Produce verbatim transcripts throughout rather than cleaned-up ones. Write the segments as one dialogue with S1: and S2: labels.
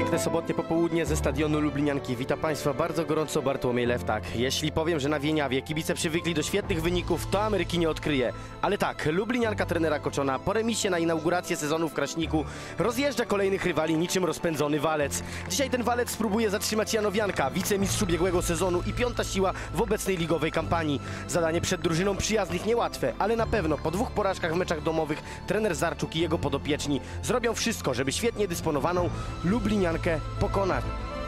S1: Piękne sobotnie popołudnie ze stadionu Lublinianki. Witam Państwa bardzo gorąco, Bartłomiej Lewtak. Jeśli powiem, że na Wieniawie kibice przywykli do świetnych wyników, to Ameryki nie odkryje. Ale tak, Lublinianka trenera Koczona po remisie na inaugurację sezonu w Kraśniku rozjeżdża kolejnych rywali niczym rozpędzony walec. Dzisiaj ten walec spróbuje zatrzymać Janowianka, wicemistrz ubiegłego sezonu i piąta siła w obecnej ligowej kampanii. Zadanie przed drużyną przyjaznych niełatwe, ale na pewno po dwóch porażkach w meczach domowych trener Zarczuk i jego podopieczni zrobią wszystko, żeby świetnie dysponowaną Lubliniankę pokonać.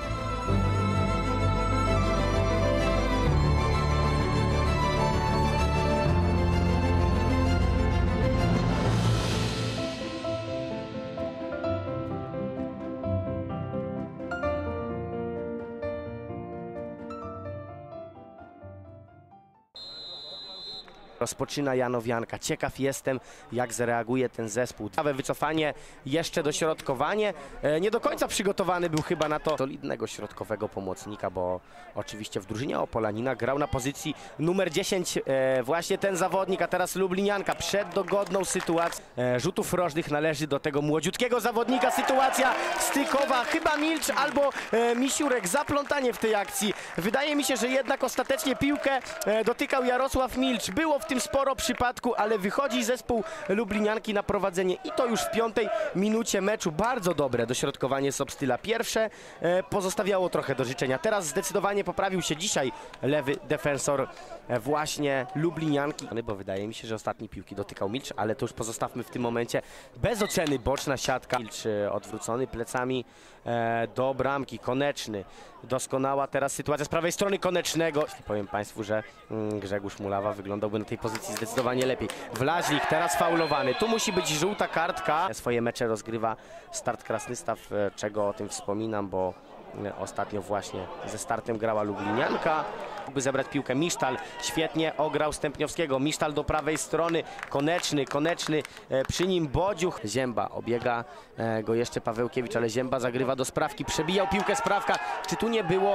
S1: Rozpoczyna Janowianka. Ciekaw jestem, jak zareaguje ten zespół. Ciekawe wycofanie, jeszcze dośrodkowanie. E, nie do końca przygotowany był chyba na to solidnego środkowego pomocnika, bo oczywiście w drużynie Opolanina grał na pozycji numer dziesięć e, właśnie ten zawodnik, a teraz Lublinianka przed dogodną sytuacją. E, rzutów rożnych należy do tego młodziutkiego zawodnika. Sytuacja stykowa, chyba Milcz albo e, Misiurek. Zaplątanie w tej akcji. Wydaje mi się, że jednak ostatecznie piłkę e, dotykał Jarosław Milcz. Było w tym sporo przypadku, ale wychodzi zespół Lublinianki na prowadzenie i to już w piątej minucie meczu. Bardzo dobre dośrodkowanie Sobstyla. Pierwsze e, pozostawiało trochę do życzenia. Teraz zdecydowanie poprawił się dzisiaj lewy defensor e, właśnie Lublinianki, bo wydaje mi się, że ostatniej piłki dotykał Milcz, ale to już pozostawmy w tym momencie bez oceny. Boczna siatka. Milcz e, odwrócony plecami e, do bramki. Koneczny. Doskonała teraz sytuacja z prawej strony Konecznego. Powiem Państwu, że mm, Grzegorz Mulawa wyglądałby na tej pozycji zdecydowanie lepiej. Wlaźlik teraz faulowany. Tu musi być żółta kartka. Swoje mecze rozgrywa Start Krasnystaw, czego o tym wspominam, bo ostatnio właśnie ze Startem grała Lublinianka. Mógłby zebrać piłkę Misztal. Świetnie ograł Stępniowskiego. Misztal do prawej strony. Koneczny, Koneczny. Przy nim Bodziuch. Zięba. Obiega go jeszcze Pawełkiewicz, ale Zięba zagrywa do Sprawki. Przebijał piłkę Sprawka. Czy tu nie było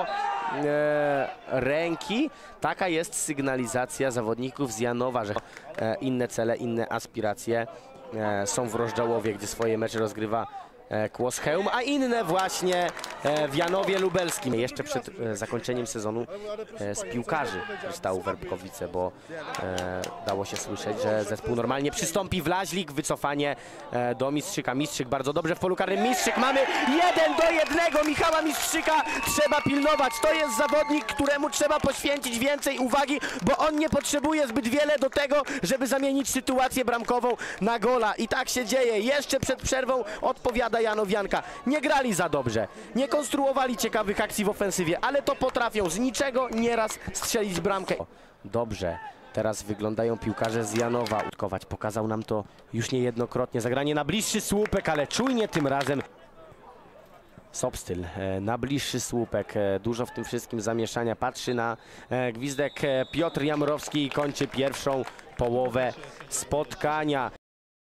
S1: e, ręki? Taka jest sygnalizacja zawodników z Janowa, że e, inne cele, inne aspiracje e, są w Rozdziałowie, gdzie swoje mecze rozgrywa Kłosheum, a inne właśnie w Janowie Lubelskim. Jeszcze przed zakończeniem sezonu z piłkarzy stał Werbkowice, bo dało się słyszeć, że zespół normalnie przystąpi. Wlaźlik, wycofanie do Mistrzyka. Mistrzyk bardzo dobrze w polu karnym. Mistrzyk, mamy jeden do jednego Michała Mistrzyka. Trzeba pilnować. To jest zawodnik, któremu trzeba poświęcić więcej uwagi, bo on nie potrzebuje zbyt wiele do tego, żeby zamienić sytuację bramkową na gola. I tak się dzieje. Jeszcze przed przerwą odpowiada Janowianka. Nie grali za dobrze, nie konstruowali ciekawych akcji w ofensywie, ale to potrafią z niczego nieraz strzelić bramkę. Dobrze, teraz wyglądają piłkarze z Janowa. Pokazał nam to już niejednokrotnie. Zagranie na bliższy słupek, ale czujnie tym razem. Sobstyl na bliższy słupek. Dużo w tym wszystkim zamieszania. Patrzy na gwizdek Piotr Jamrowski i kończy pierwszą połowę spotkania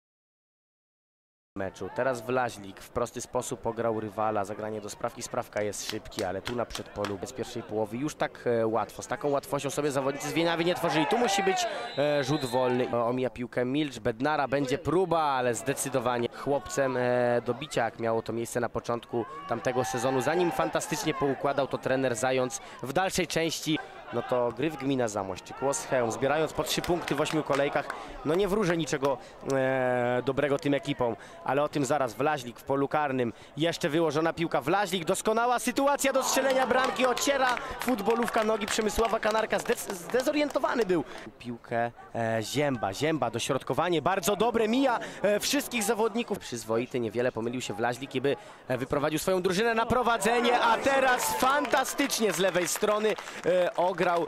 S1: meczu. Teraz Wlaźlik w prosty sposób ograł rywala. Zagranie do Sprawki. Sprawka jest szybki, ale tu na przedpolu bez pierwszej połowy już tak e, łatwo. Z taką łatwością sobie zawodnicy z Wieniawy nie tworzyli. Tu musi być e, rzut wolny. O, omija piłkę Milcz. Bednara, będzie próba, ale zdecydowanie chłopcem e, do bicia, jak miało to miejsce na początku tamtego sezonu. Zanim fantastycznie poukładał to trener Zając w dalszej części, no to Gryf Gmina Zamość czy Kłosheum, zbierając po trzy punkty w ośmiu kolejkach, no nie wróżę niczego e, dobrego tym ekipom, ale o tym zaraz. Wlaźlik w polu karnym, jeszcze wyłożona piłka. Wlaźlik, doskonała sytuacja do strzelenia bramki, ociera futbolówka nogi Przemysława Kanarka, Zdez zdezorientowany był. Piłkę e, Zięba, Zięba, dośrodkowanie bardzo dobre, mija e, wszystkich zawodników. Przyzwoity, niewiele pomylił się Wlaźlik i by e, wyprowadził swoją drużynę na prowadzenie, a teraz fantastycznie z lewej strony e, grał.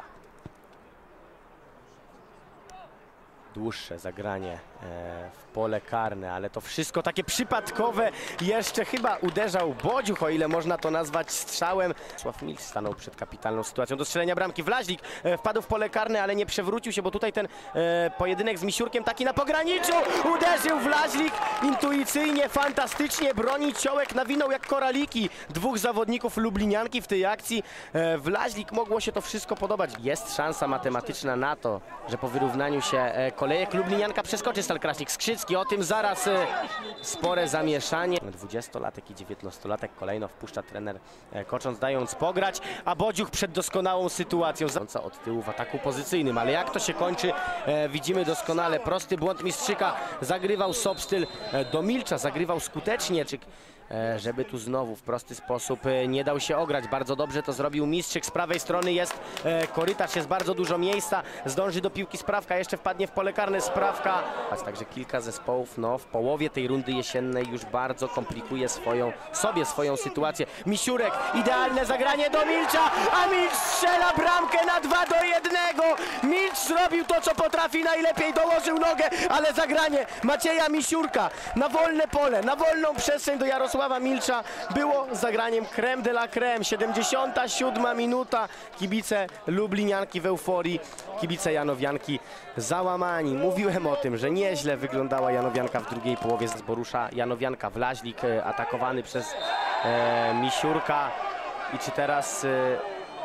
S1: Dłuższe zagranie e, w pole karne, ale to wszystko takie przypadkowe. Jeszcze chyba uderzał Bodziuch, o ile można to nazwać strzałem. Sław Milcz stanął przed kapitalną sytuacją do strzelenia bramki. Wlaźlik e, wpadł w pole karne, ale nie przewrócił się, bo tutaj ten e, pojedynek z Misiurkiem taki na pograniczu. Uderzył Wlaźlik intuicyjnie, fantastycznie. Broni Ciołek nawinął jak koraliki dwóch zawodników Lublinianki w tej akcji. E, Wlaźlik mogło się to wszystko podobać. Jest szansa matematyczna na to, że po wyrównaniu się e, kolejek lublinianka przeskoczy Stal Kraśnik. Skrzycki, o tym zaraz e, spore zamieszanie. dwudziestolatek i dziewiętnastolatek kolejno wpuszcza trener e, Kocząc, dając pograć, a Bodziuch przed doskonałą sytuacją. Od tyłu w ataku pozycyjnym, ale jak to się kończy, e, widzimy doskonale. Prosty błąd Mistrzyka, zagrywał Sobstyl e, do Milcza, zagrywał skutecznie, czy żeby tu znowu w prosty sposób nie dał się ograć. Bardzo dobrze to zrobił Mistrzyk. Z prawej strony jest korytarz, jest bardzo dużo miejsca. Zdąży do piłki Sprawka, jeszcze wpadnie w pole karne Sprawka. Także kilka zespołów no, w połowie tej rundy jesiennej już bardzo komplikuje swoją, sobie swoją sytuację. Misiurek, idealne zagranie do Milcza, a Milcz strzela bramkę na dwa do jednego. Milcz zrobił to, co potrafi najlepiej, dołożył nogę, ale zagranie Macieja Misiurka na wolne pole, na wolną przestrzeń do Jarosława Milcza było zagraniem creme de la creme. siedemdziesiąta siódma minuta. Kibice lublinianki w euforii, kibice janowianki załamani. Mówiłem o tym, że nieźle wyglądała janowianka w drugiej połowie. Z Borusza janowianka. Wlaźlik atakowany przez e, Misiurka. I czy teraz e,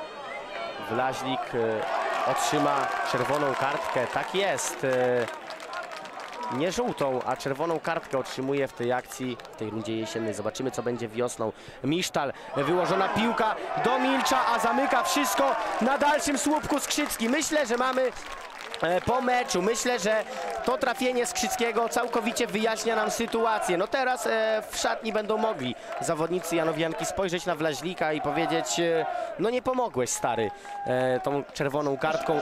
S1: Wlaźlik e, otrzyma czerwoną kartkę? Tak jest. E, Nie żółtą, a czerwoną kartkę otrzymuje w tej akcji, w tej rundzie jesiennej. Zobaczymy, co będzie wiosną. Misztal, wyłożona piłka do Milcza, a zamyka wszystko na dalszym słupku Skrzycki. Myślę, że mamy po meczu, myślę, że to trafienie Skrzyckiego całkowicie wyjaśnia nam sytuację. No teraz w szatni będą mogli zawodnicy janowianki spojrzeć na Wlaźlika i powiedzieć: no nie pomogłeś, stary, tą czerwoną kartką.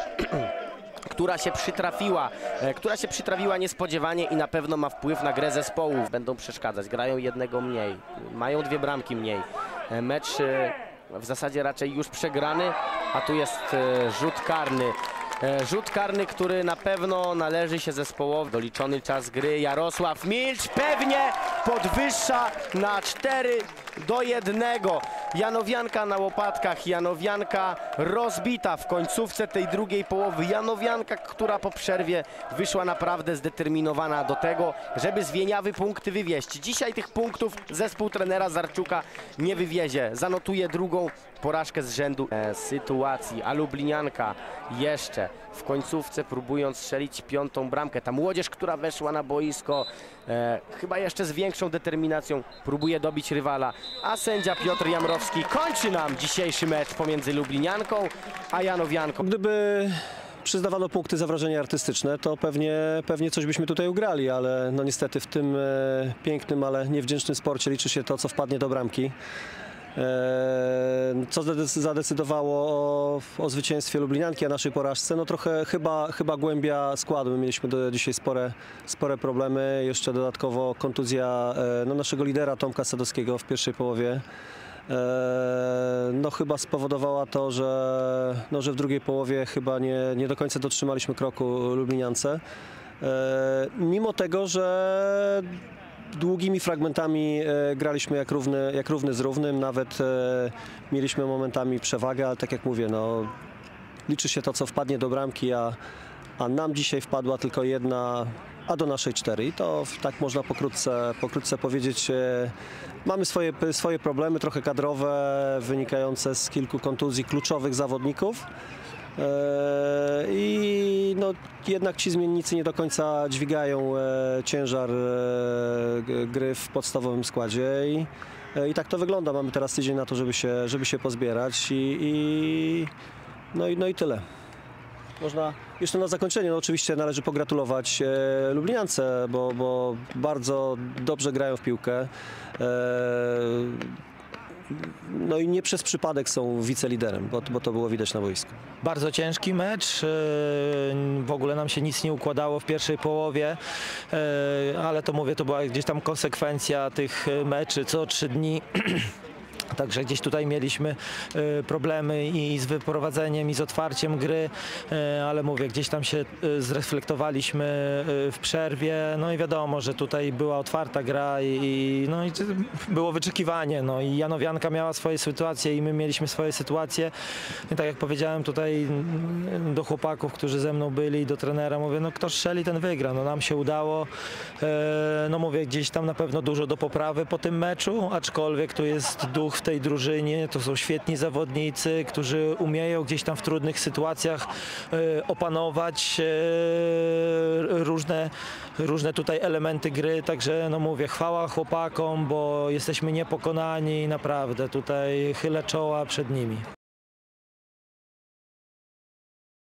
S1: która się przytrafiła, e, która się przytrafiła niespodziewanie i na pewno ma wpływ na grę zespołów. Będą przeszkadzać, grają jednego mniej, mają dwie bramki mniej. E, mecz e, w zasadzie raczej już przegrany, a tu jest e, rzut karny. E, rzut karny, który na pewno należy się zespołowi. Doliczony czas gry. Jarosław Milcz pewnie podwyższa na cztery do jednego. Janowianka na łopatkach, janowianka rozbita w końcówce tej drugiej połowy. Janowianka, która po przerwie wyszła naprawdę zdeterminowana do tego, żeby z Wieniawy punkty wywieźć. Dzisiaj tych punktów zespół trenera Zarczuka nie wywiezie. Zanotuje drugą porażkę z rzędu e, sytuacji, a lublinianka jeszcze w końcówce próbując strzelić piątą bramkę. Ta młodzież, która weszła na boisko, e, chyba jeszcze z większą determinacją próbuje dobić rywala, a sędzia Piotr Jamrowski kończy nam dzisiejszy mecz pomiędzy lublinianką a janowianką.
S2: Gdyby przyznawano punkty za wrażenia artystyczne, to pewnie, pewnie coś byśmy tutaj ugrali, ale no niestety w tym e, pięknym, ale niewdzięcznym sporcie liczy się to, co wpadnie do bramki. Co zadecydowało o, o zwycięstwie lublinianki, a naszej porażce? No trochę chyba, chyba głębia składu. My mieliśmy do, dzisiaj spore, spore problemy. Jeszcze dodatkowo kontuzja no, naszego lidera Tomka Sadowskiego w pierwszej połowie. No chyba spowodowała to, że, no, że w drugiej połowie chyba nie, nie do końca dotrzymaliśmy kroku lubliniance. Mimo tego, że długimi fragmentami e, graliśmy jak równy, jak równy z równym, nawet e, mieliśmy momentami przewagę, ale tak jak mówię, no, liczy się to, co wpadnie do bramki, a, a nam dzisiaj wpadła tylko jedna, a do naszej cztery. I to tak można pokrótce, pokrótce powiedzieć. E, mamy swoje, swoje problemy, trochę kadrowe, wynikające z kilku kontuzji kluczowych zawodników. I no, jednak ci zmiennicy nie do końca dźwigają e, ciężar e, gry w podstawowym składzie i, e, i tak to wygląda. Mamy teraz tydzień na to, żeby się, żeby się pozbierać i, i, no, i, no i tyle. Można jeszcze na zakończenie, no oczywiście należy pogratulować e, lubliniance, bo, bo bardzo dobrze grają w piłkę. E, No i nie przez przypadek są wiceliderem, bo, bo to było widać na boisku.
S3: Bardzo ciężki mecz, w ogóle nam się nic nie układało w pierwszej połowie, ale to mówię, to była gdzieś tam konsekwencja tych meczy co trzy dni. Także gdzieś tutaj mieliśmy y, problemy i z wyprowadzeniem, i z otwarciem gry, y, ale mówię, gdzieś tam się y, zreflektowaliśmy y, w przerwie, no i wiadomo, że tutaj była otwarta gra i, i, no i było wyczekiwanie, no i janowianka miała swoje sytuacje i my mieliśmy swoje sytuacje. I tak jak powiedziałem tutaj do chłopaków, którzy ze mną byli, i do trenera, mówię, no kto strzeli, ten wygra, no nam się udało, y, no mówię, gdzieś tam na pewno dużo do poprawy po tym meczu, aczkolwiek tu jest duch w tej drużynie. To są świetni zawodnicy, którzy umieją gdzieś tam w trudnych sytuacjach e, opanować e, różne, różne tutaj elementy gry. Także no mówię, chwała chłopakom, bo jesteśmy niepokonani. Naprawdę tutaj chylę czoła przed nimi.